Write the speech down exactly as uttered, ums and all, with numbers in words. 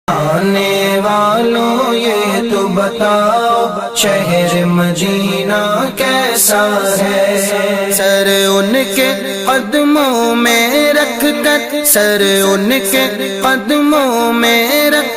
आने वालों ये तो बताओ शहर मदीना कैसा है। सर उनके कदमों में रख कर, सर उनके कदमों में रख